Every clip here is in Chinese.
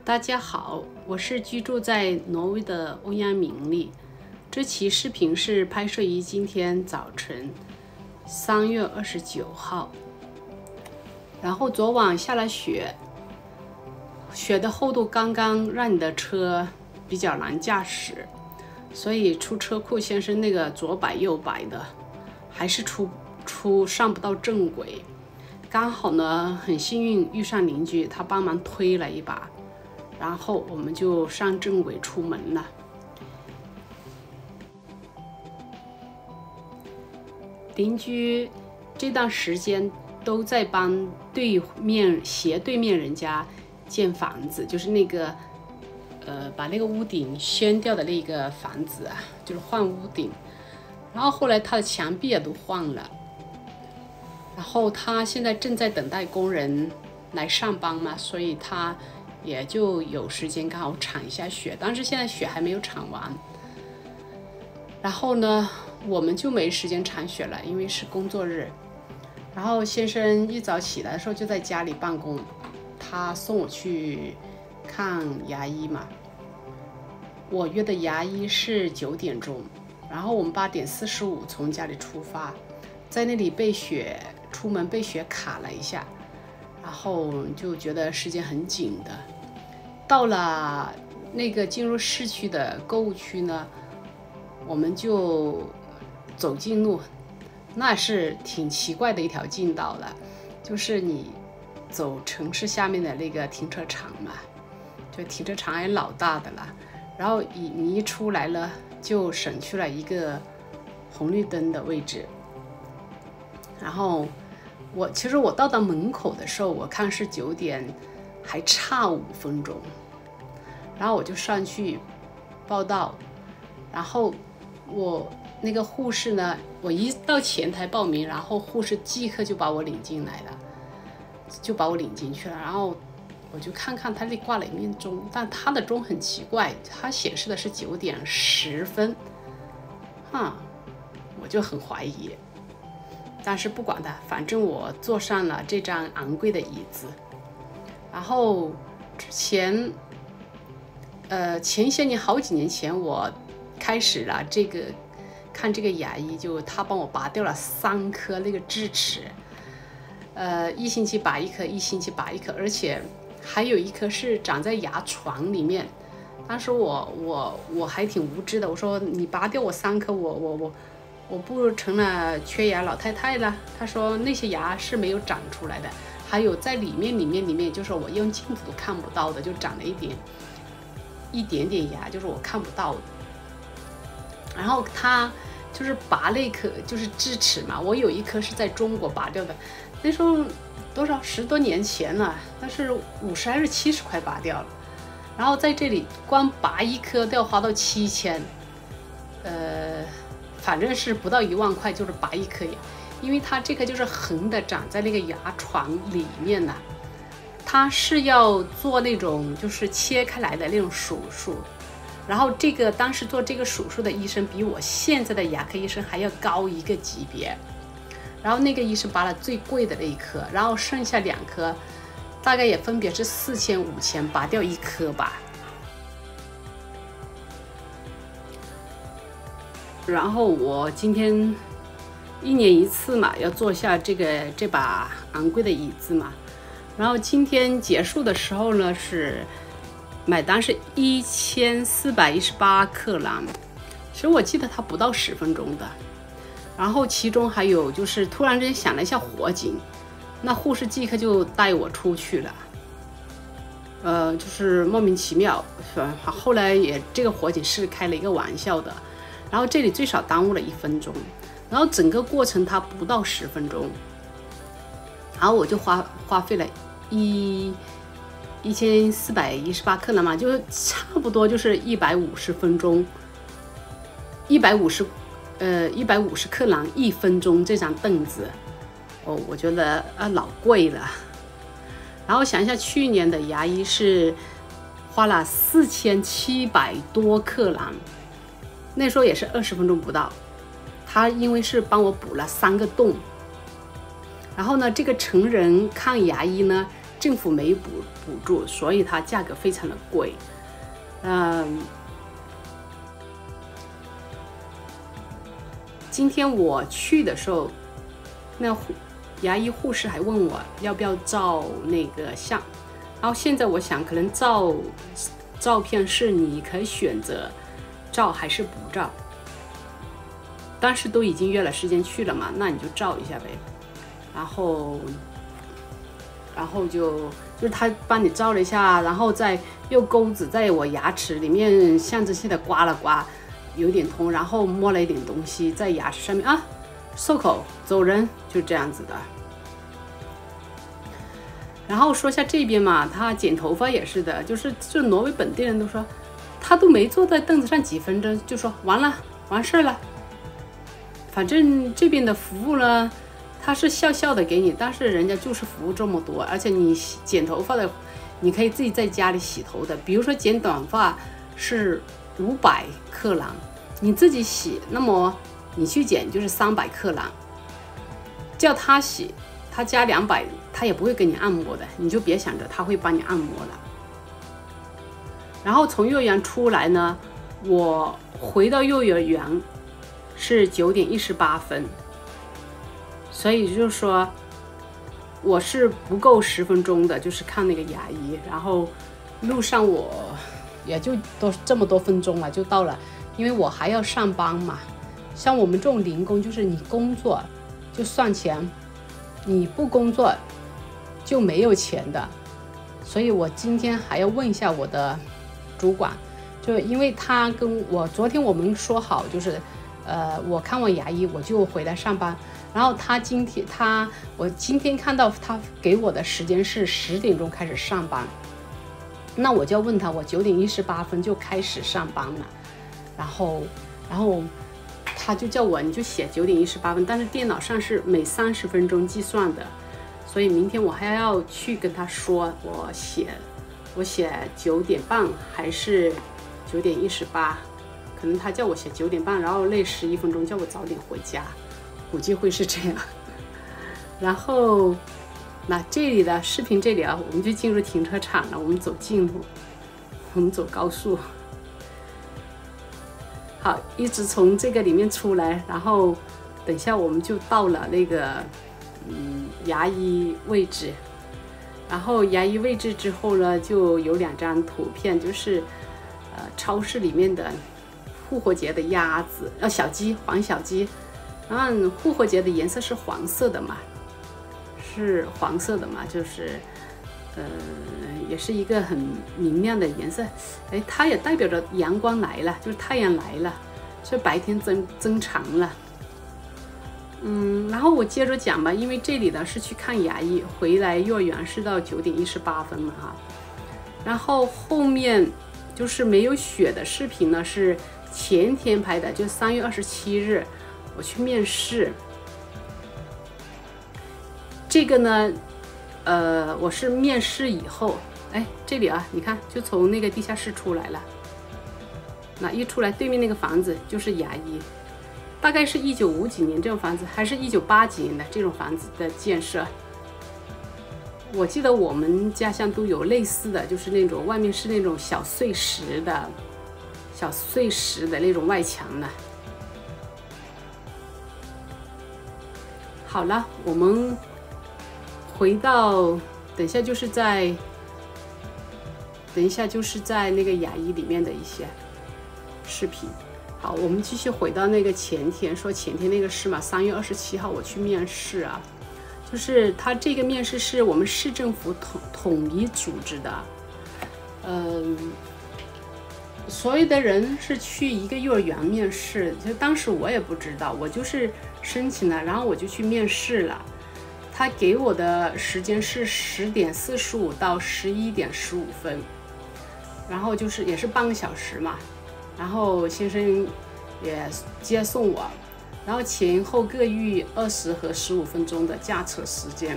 大家好，我是居住在挪威的欧阳明丽。这期视频是拍摄于今天早晨3月29号。然后昨晚下了雪，雪的厚度刚刚让你的车比较难驾驶，所以出车库先生那个左摆右摆的，还是上不到正轨。刚好呢，很幸运遇上邻居，他帮忙推了一把。然后我们就上正轨出门了。邻居这段时间都在帮斜对面人家建房子，就是那个把那个屋顶掀掉的那个房子啊，就是换屋顶。然后后来他的墙壁也都换了。然后他现在正在等待工人来上班嘛，所以他也就有时间刚好铲一下雪，但是现在雪还没有铲完。然后呢，我们就没时间铲雪了，因为是工作日。然后先生一早起来的时候就在家里办公，他送我去看牙医嘛。我约的牙医是9点钟，然后我们8点45从家里出发，在那里出门被雪卡了一下。然后就觉得时间很紧的，到了那个进入市区的购物区呢，我们就走近路，那是挺奇怪的一条近道了，就是你走城市下面的那个停车场嘛，就停车场也老大的了，然后你一出来了，就省去了一个红绿灯的位置。然后其实我到达门口的时候，我看是9点，还差5分钟。然后我就上去报到，然后我那个护士呢，我一到前台报名，然后护士即刻就把我领进来了，就把我领进去了。然后我就看看他那里挂了一面钟，但他的钟很奇怪，他显示的是9点10分，我就很怀疑。但是不管它，反正我坐上了这张昂贵的椅子。然后前些年好几年前，我开始了看这个牙医，就他帮我拔掉了3颗那个智齿，一星期拔一颗，一星期拔一颗，而且还有一颗是长在牙床里面。当时我还挺无知的，我说你拔掉我3颗，我不成了缺牙老太太了。他说那些牙是没有长出来的，还有在里面，就是我用镜子都看不到的，就长了一点点牙，就是我看不到的。然后他就是拔那颗就是智齿嘛，我有一颗是在中国拔掉的，那时候10多年前了，但是50还是70块拔掉了。然后在这里光拔一颗都要花到7000，反正是不到1万块，就是拔一颗牙，因为它这个就是横的长在那个牙床里面的，它是要做那种就是切开来的那种手术。然后当时做这个手术的医生比我现在的牙科医生还要高一个级别。然后那个医生拔了最贵的那一颗，然后剩下2颗大概也分别是4000、5000，拔掉1颗吧。然后我今天1年1次嘛，要坐下这把昂贵的椅子嘛。然后今天结束的时候呢，是买单是1418克朗，其实我记得它不到10分钟的。然后其中还有就是突然之间响了一下火警，那护士即刻就带我出去了，就是莫名其妙。后来这个火警是开了一个玩笑的。然后这里最少耽误了1分钟，然后整个过程它不到10分钟，然后我就花费了1418克朗嘛，就差不多就是150分钟，150克朗1分钟这张凳子，我觉得老贵了。然后想一下，去年的牙医是花了4700多克朗。那时候也是20分钟不到，他因为是帮我补了3个洞。然后呢，这个成人看牙医呢， 政府没补助，所以它价格非常的贵。今天我去的时候，那牙医护士还问我要不要照那个相，然后现在我想可能照片是你可以选择照还是不照，但是都已经约了时间去了嘛，那你就照一下呗。然后就是他帮你照了一下，然后再用钩子在我牙齿里面象征性的刮了刮，有点痛，然后摸了一点东西在牙齿上面啊，漱口走人，就这样子的。然后说一下这边嘛，他剪头发也是的，就是挪威本地人都说，他都没坐在凳子上几分钟，就说完了，完事了。反正这边的服务呢，他是笑笑的给你，但是人家就是服务这么多，而且你剪头发的，你可以自己在家里洗头的。比如说剪短发是500克朗，你自己洗，那么你去剪就是300克朗，叫他洗，他加200，他也不会给你按摩的，你就别想着他会帮你按摩了。然后从幼儿园出来呢，我回到幼儿园是9点18分，所以就是说我是不够10分钟的，就是看那个牙医，然后路上我也就都这么多分钟了就到了，因为我还要上班嘛。像我们这种零工，就是你工作就算钱，你不工作就没有钱的，所以我今天还要问一下我的主管，就因为他跟我昨天我们说好，就是我看完牙医我就回来上班，然后我今天看到他给我的时间是10点钟开始上班，那我就要问他，我9点18分就开始上班了，然后他就叫我你就写9点18分，但是电脑上是每30分钟计算的，所以明天我还要去跟他说我写9点半还是9点18，可能他叫我写9点半，然后那11分钟叫我早点回家，估计会是这样。然后那这里的视频这里啊，我们就进入停车场了，我们走近路，我们走高速。好，一直从这个里面出来，然后等一下我们就到了那个牙医位置，然后牙医位置之后呢，就有2张图片，就是超市里面的复活节的鸭子，小鸡，黄小鸡，然后复活节的颜色是黄色的嘛，就是也是一个很明亮的颜色，哎，它也代表着阳光来了，就是太阳来了，这白天增长了。然后我接着讲吧，因为这里呢是去看牙医，回来幼儿园是到9点18分了哈。然后后面就是没有雪的视频呢，是前天拍的，就3月27日我去面试。这个呢，我是面试以后，哎，这里啊，你看，就从那个地下室出来了。那一出来，对面那个房子就是牙医，大概是1950几年这种房子，还是1980几年的这种房子的建设。我记得我们家乡都有类似的，就是那种外面是那种小碎石的那种外墙的。好了，我们回到，等一下就是在那个牙医里面的一些视频。好，我们继续回到那个前天，说前天那个事嘛，3月27号我去面试啊，就是他这个面试是我们市政府统一组织的，所有的人是去一个幼儿园面试，就当时我也不知道，我就是申请了，然后我就去面试了。他给我的时间是10点45到11点15分，然后就是也是半个小时嘛，然后先生也接送我，然后前后各预20和15分钟的驾车时间。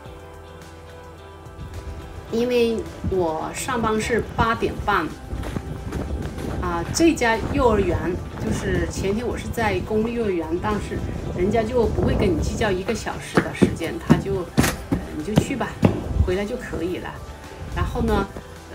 因为我上班是8点半这家幼儿园就是前天我是在公立幼儿园，但是人家就不会跟你计较1个小时的时间，他就你就去吧， 回来就可以了。然后呢，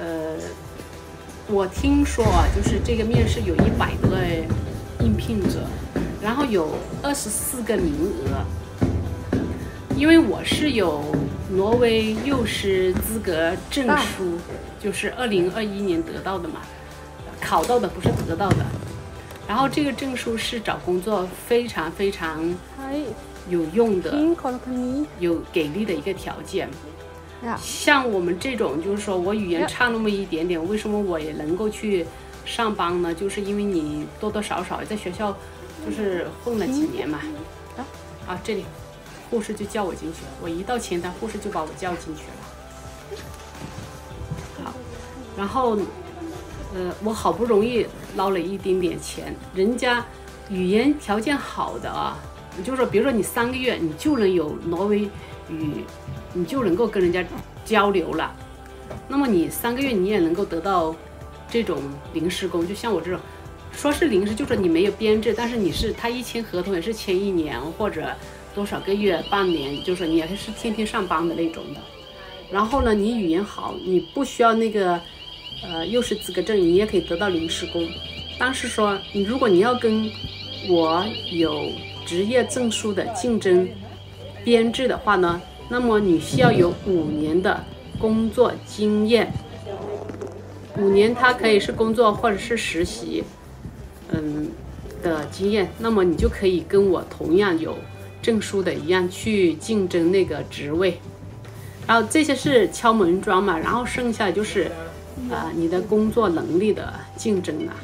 我听说啊，就是这个面试有100多个应聘者，然后有24个名额。因为我是有挪威幼师资格证书，就是2021年得到的嘛，考到的不是得到的。然后这个证书是找工作非常非常有用的，有给力的一个条件。像我们这种就是说我语言差那么一点点，为什么我也能够去上班呢？就是因为你多多少少在学校就是混了几年嘛。这里护士就叫我进去了，我一到前台，护士就把我叫进去了。好，然后我好不容易捞了一丁点钱，人家语言条件好的啊，就是说，比如说你3个月你就能有挪威语，你就能够跟人家交流了。那么你3个月你也能够得到这种临时工，就像我这种，说是临时，就是你没有编制，但是他一签合同也是签1年或者多少个月、半年，就是你也是天天上班的那种的。然后呢，你语言好，你不需要那个幼师资格证，你也可以得到临时工。但是说，如果你要跟我有职业证书的竞争编制的话呢，那么你需要有5年的工作经验。5年它可以是工作或者是实习，的经验，那么你就可以跟我同样有证书的一样去竞争那个职位。然后这些是敲门砖嘛，然后剩下就是你的工作能力的竞争了。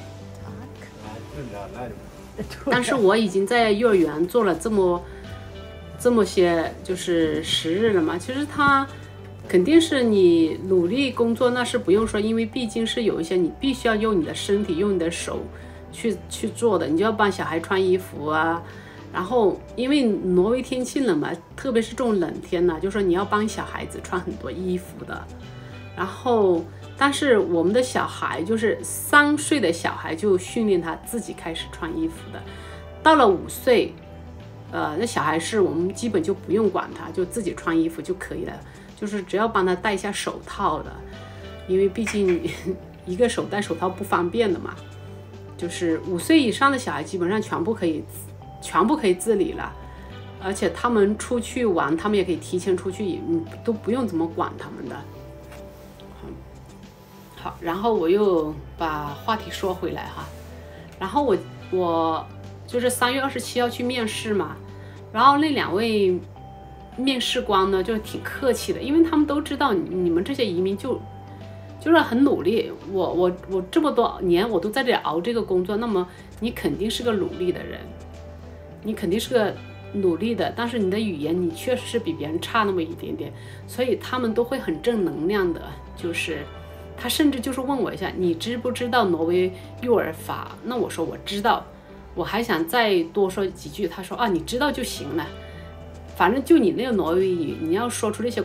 但是我已经在幼儿园做了这么些就是时日了嘛，其实他肯定是你努力工作，那是不用说，因为毕竟是有一些你必须要用你的身体用你的手去做的，你就要帮小孩穿衣服啊，然后因为挪威天气冷嘛，特别是这种冷天呢，就说你要帮小孩子穿很多衣服的。然后但是我们的小孩就是3岁的小孩就训练他自己开始穿衣服的，到了5岁那小孩是我们基本就不用管他，就自己穿衣服就可以了，就是只要帮他戴一下手套的，因为毕竟一个手戴手套不方便的嘛。就是5岁以上的小孩基本上全部可以自理了，而且他们出去玩，他们也可以提前出去，你都不用怎么管他们的。好，然后我又把话题说回来哈，然后我就是3月27要去面试嘛，然后那2位面试官呢就挺客气的，因为他们都知道你们这些移民就是很努力，我这么多年我都在这里熬这个工作，那么你肯定是个努力的人，你肯定是个努力的，但是你的语言你确实是比别人差那么一点点，所以他们都会很正能量的，就是他甚至就是问我一下，你知不知道挪威幼儿法？那我说我知道，我还想再多说几句，他说你知道就行了，反正就你那个挪威语，你要说出那些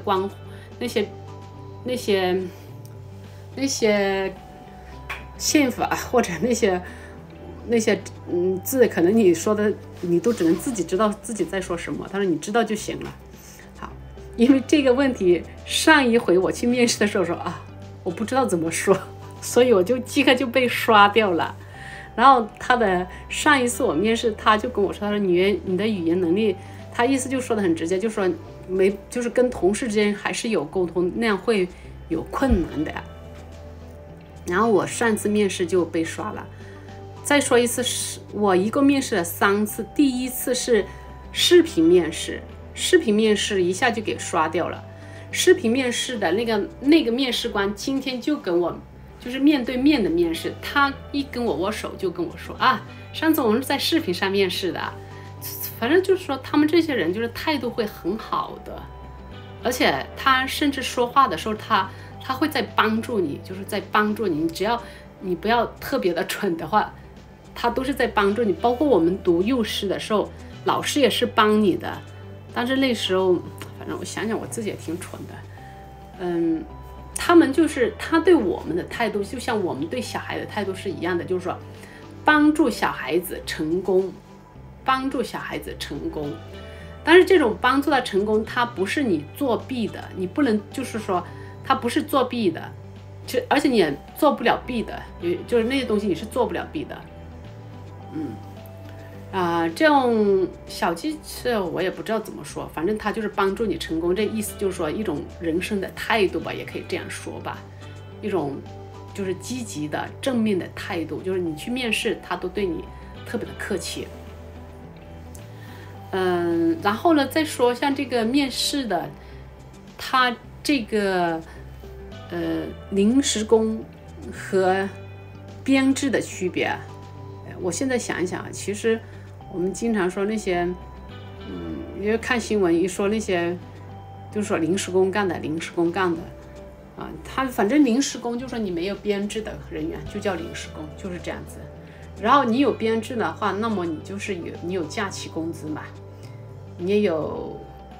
那些宪法或者那些字，可能你说的你都只能自己知道自己在说什么，他说你知道就行了。好，因为这个问题上一回我去面试的时候说我不知道怎么说，所以我就即刻就被刷掉了。然后他的上一次我面试，他就跟我说，他说你的语言能力，他意思就说的很直接，就说就是跟同事之间还是有沟通，那样会有困难的呀。然后我上次面试就被刷了。再说一次，我一共面试了3次，第一次是视频面试，视频面试一下就给刷掉了。视频面试的那个面试官今天就跟我就是面对面的面试，他一跟我握手就跟我说上次我们是在视频上面试的，反正就是说他们这些人就是态度会很好的，而且他甚至说话的时候他会在帮助你，就是在帮助你，只要你不要特别的蠢的话，他都是在帮助你。包括我们读幼师的时候，老师也是帮你的，但是那时候反正我想想我自己也挺蠢的。他们就是他对我们的态度就像我们对小孩的态度是一样的，就是说帮助小孩子成功，帮助小孩子成功。 但是这种帮助他成功，它不是你作弊的，你不能就是说它不是作弊的，而且你也做不了弊的，就是那些东西你是做不了弊的。这种小技巧我也不知道怎么说，反正它就是帮助你成功，这意思就是说一种人生的态度吧，也可以这样说吧，一种就是积极的正面的态度，就是你去面试他都对你特别的客气。然后呢再说像这个面试的，他这个临时工和编制的区别，我现在想一想，其实我们经常说那些，因为看新闻一说那些，就是说临时工干的，他反正临时工就说你没有编制的人员就叫临时工，就是这样子。然后你有编制的话，那么你就是你有假期工资嘛，你也有，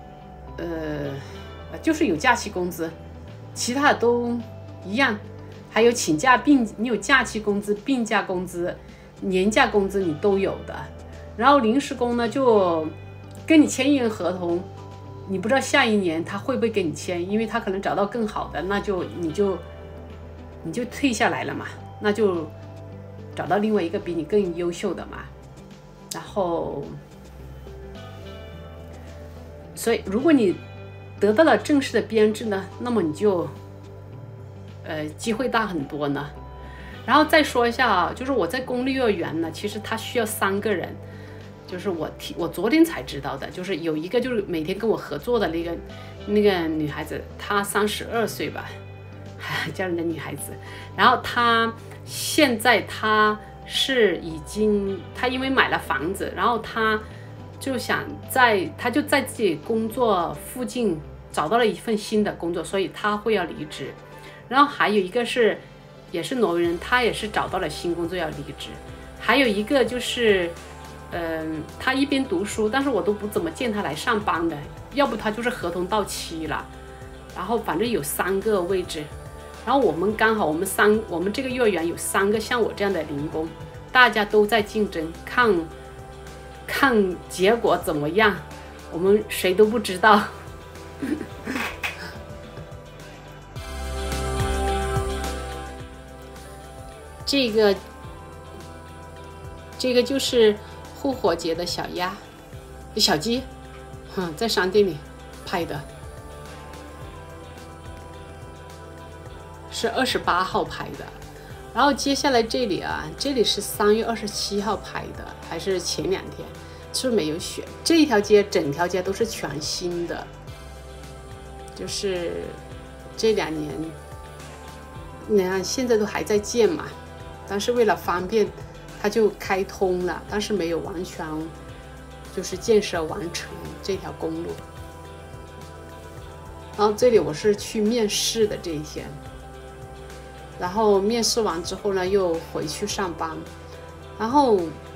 就是有假期工资，其他的都一样，还有请假你有假期工资、病假工资、年假工资你都有的。然后临时工呢，就跟你签一年合同，你不知道下一年他会不会跟你签，因为他可能找到更好的，那就你就退下来了嘛，那就找到另外一个比你更优秀的嘛。然后，所以如果你得到了正式的编制呢，那么你就机会大很多呢。然后再说一下啊，就是我在公立幼儿园呢，其实他需要3个人。就是我昨天才知道的，就是有一个就是每天跟我合作的那个女孩子，她32岁吧，叫人家女孩子。然后她现在她因为买了房子，然后她就在自己工作附近找到了一份新的工作，所以她会要离职。然后还有一个也是挪威人，他也是找到了新工作要离职。还有一个就是他一边读书，但是我都不怎么见他来上班的，要不他就是合同到期了。然后反正有3个位置，然后我们刚好我们这个幼儿园有3个像我这样的零工，大家都在竞争，看结果怎么样，我们谁都不知道。这个就是复活节的小鸡，在商店里拍的，是28号拍的。然后接下来这里是3月27号拍的，还是前2天，是没有选。这一条街整条街都是全新的，就是这2年，你看现在都还在建嘛，但是为了方便它就开通了，但是没有完全就是建设完成这条公路。然后这里我是去面试的这一天，然后面试完之后呢又回去上班。然后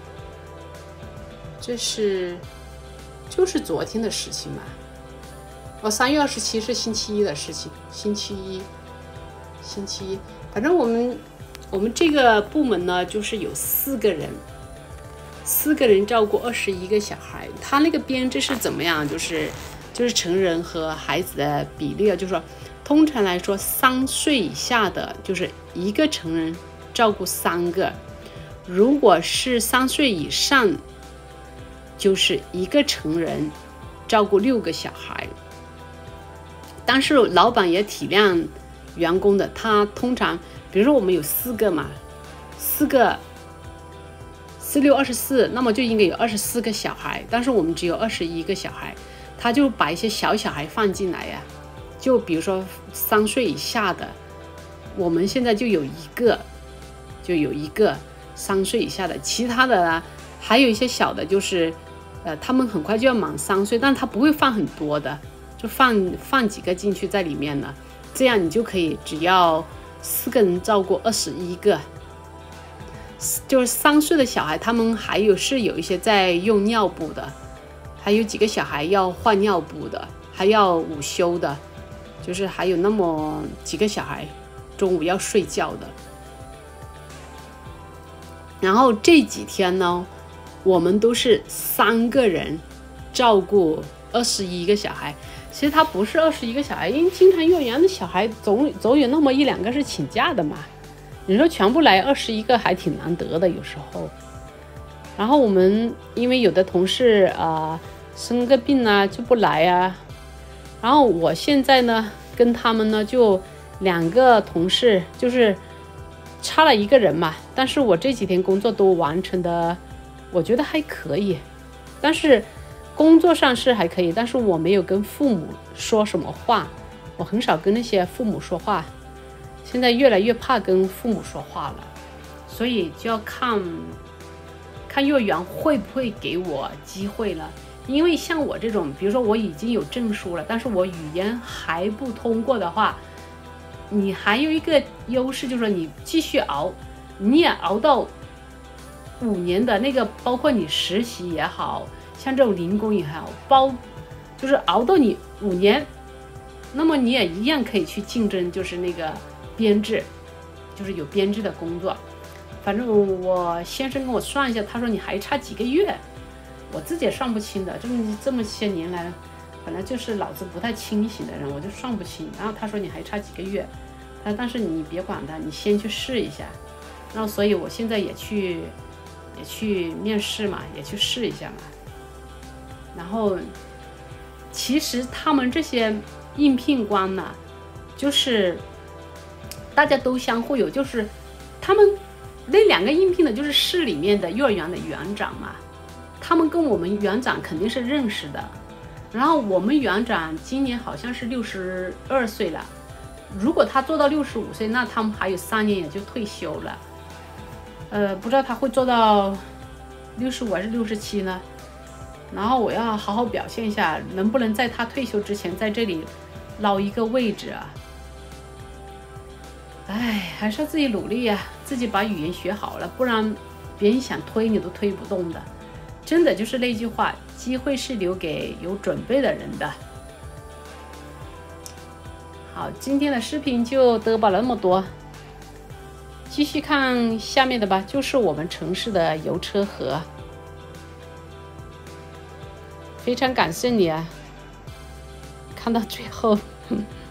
就是昨天的事情嘛。3月27是星期一的事情，星期一，反正我们这个部门呢，就是有4个人照顾21个小孩。他那个编制是怎么样？就是成人和孩子的比例啊，就是说，通常来说，3岁以下的，就是1个成人照顾3个；如果是3岁以上，就是1个成人照顾6个小孩。但是老板也体谅员工的，他通常，比如说我们有4个嘛，4个4、6、24，那么就应该有24个小孩，但是我们只有21个小孩，他就把一些小孩放进来呀。就比如说3岁以下的，我们现在就有一个3岁以下的，其他的呢还有一些小的，就是他们很快就要满3岁，但他不会放很多的，就放几个进去在里面呢，这样你就可以只要4个人照顾21个。就是3岁的小孩，他们还有一些在用尿布的，还有几个小孩要换尿布的，还要午休的，就是还有那么几个小孩中午要睡觉的。然后这几天呢，我们都是3个人照顾 21个小孩。其实他不是21个小孩，因为经常幼儿园的小孩总有那么1-2个是请假的嘛。你说全部来21个还挺难得的，有时候。然后我们因为有的同事生个病啊就不来啊，然后我现在呢跟他们呢就2个同事，就是差了1个人嘛，但是我这几天工作都完成的，我觉得还可以，但是工作上是还可以，但是我没有跟父母说什么话，我很少跟那些父母说话，现在越来越怕跟父母说话了，所以就要看幼儿园会不会给我机会了。因为像我这种，比如说我已经有证书了，但是我语言还不通过的话，你还有一个优势，就是说你继续熬，你也熬到5年的那个，包括你实习也好，像这种零工也好，就是熬到你5年，那么你也一样可以去竞争，就是那个编制，就是有编制的工作。反正我先生跟我算一下，他说你还差几个月，我自己也算不清的，这么些年来，本来就是脑子不太清醒的人，我就算不清。然后他说你还差几个月，但是你别管他，你先去试一下。然后所以我现在也去面试嘛，也去试一下嘛。然后其实他们这些应聘官呢，就是大家都相互有，就是他们那2个应聘的就是市里面的幼儿园的园长嘛，他们跟我们园长肯定是认识的。然后我们园长今年好像是62岁了，如果他做到65岁，那他们还有3年也就退休了。不知道他会做到65还是67呢？然后我要好好表现一下，能不能在他退休之前在这里捞一个位置啊？哎，还是要自己努力啊，自己把语言学好了，不然别人想推你都推不动的。真的就是那句话，机会是留给有准备的人的。好，今天的视频就嘚吧了那么多，继续看下面的吧，就是我们城市的油车河。非常感谢你啊，看到最后。